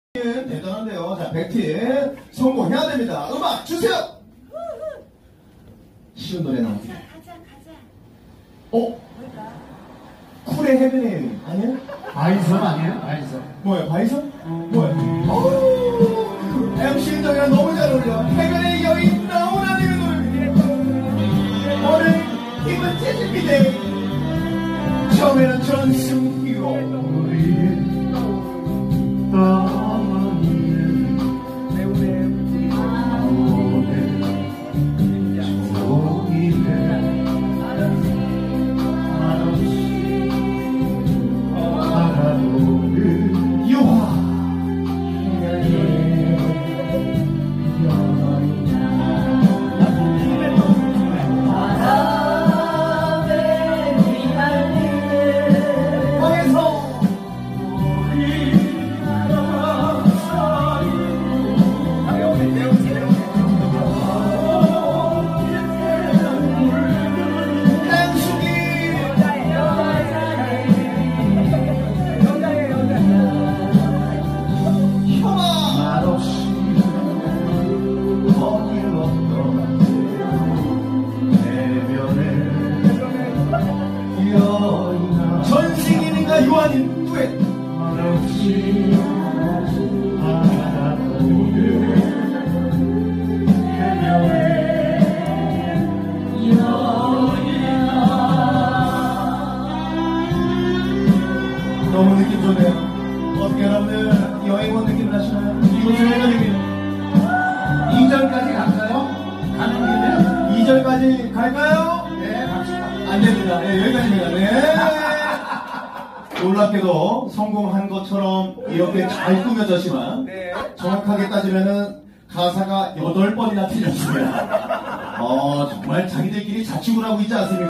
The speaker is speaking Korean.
대단한데요. 자, 100팀 성공해야 됩니다. 음악 주세요. 쉬운 노래 나옵니다. 가자. 뭘까? 쿨의 헤븐이 아니에요? 바이선 아니에요? 바이선. 뭐야, 바이선? 뭐야? MC 인정이랑 너무 잘 어울려. 헤븐의 여인 나오라는 그 노래입니다. 오늘 힘은 재즈입니다. 처음에는 전승 히로. 전승인인가 요한인 듀엣. 너무 느낌 좋네요. 어떻게 여러분들 여행 온 느낌 나시나요? 이곳은 해변입니다. 2절까지 갈까요? 가는 길이요? 2절까지 갈까요? 네, 갑시다. 안 됩니다. 네, 여기까지입니다. 네. 놀랍게도 성공한 것처럼 이렇게 잘 꾸며졌지만 정확하게 따지면은 가사가 8번이나 틀렸습니다. 정말 자기들끼리 자축을 하고 있지 않습니까?